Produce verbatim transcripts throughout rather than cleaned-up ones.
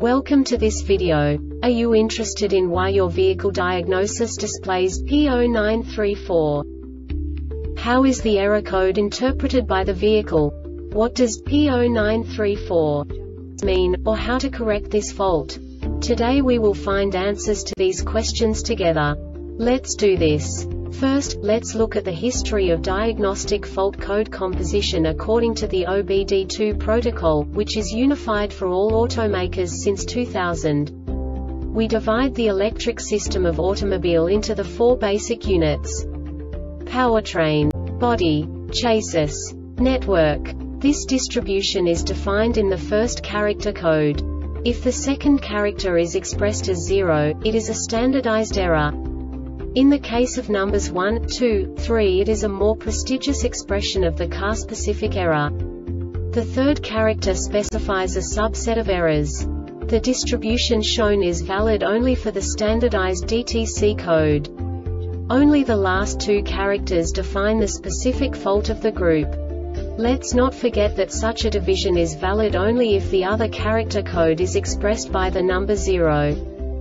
Welcome to this video. Are you interested in why your vehicle diagnosis displays P zero nine three four? How is the error code interpreted by the vehicle? What does P zero nine three four mean, or how to correct this fault? Today we will find answers to these questions together. Let's do this. First, let's look at the history of diagnostic fault code composition according to the O B D two protocol, which is unified for all automakers since two thousand. We divide the electric system of automobile into the four basic units: powertrain, body, chassis, network. This distribution is defined in the first character code. If the second character is expressed as zero, it is a standardized error. In the case of numbers one, two, three, it is a more prestigious expression of the car-specific error. The third character specifies a subset of errors. The distribution shown is valid only for the standardized D T C code. Only the last two characters define the specific fault of the group. Let's not forget that such a division is valid only if the other character code is expressed by the number zero.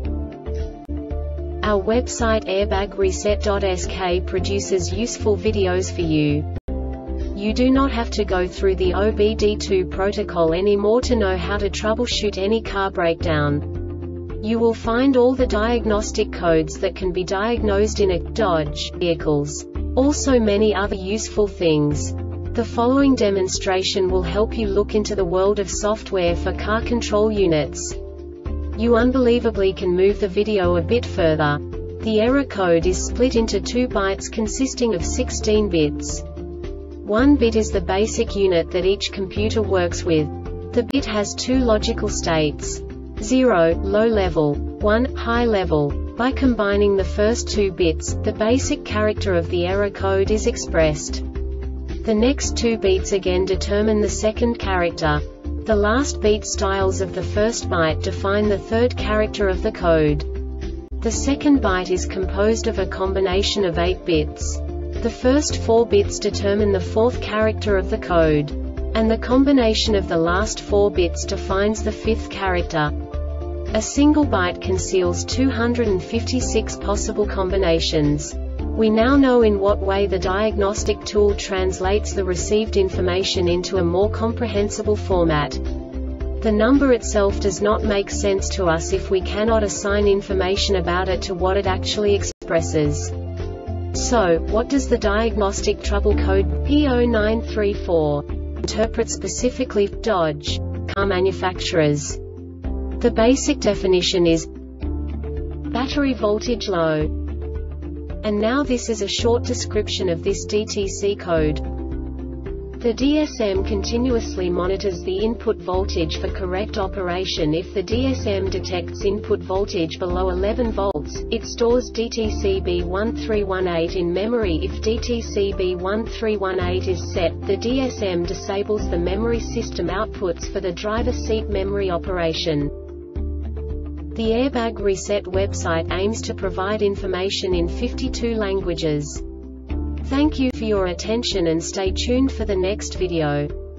Our website airbag reset dot S K produces useful videos for you. You do not have to go through the O B D two protocol anymore to know how to troubleshoot any car breakdown. You will find all the diagnostic codes that can be diagnosed in a Dodge vehicles. Also many other useful things. The following demonstration will help you look into the world of software for car control units. You unbelievably can move the video a bit further. The error code is split into two bytes consisting of sixteen bits. One bit is the basic unit that each computer works with. The bit has two logical states: zero, low level, one, high level. By combining the first two bits, the basic character of the error code is expressed. The next two bits again determine the second character. The last beat styles of the first byte define the third character of the code. The second byte is composed of a combination of eight bits. The first four bits determine the fourth character of the code. And the combination of the last four bits defines the fifth character. A single byte conceals two hundred fifty-six possible combinations. We now know in what way the diagnostic tool translates the received information into a more comprehensible format. The number itself does not make sense to us if we cannot assign information about it to what it actually expresses. So, what does the diagnostic trouble code P zero nine three four interpret specifically for Dodge car manufacturers? The basic definition is battery voltage low. And now this is a short description of this D T C code. The D S M continuously monitors the input voltage for correct operation. If the D S M detects input voltage below eleven volts, it stores D T C B one three one eight in memory. If D T C B one three one eight is set, the D S M disables the memory system outputs for the driver seat memory operation. The Airbag Reset website aims to provide information in fifty-two languages. Thank you for your attention and stay tuned for the next video.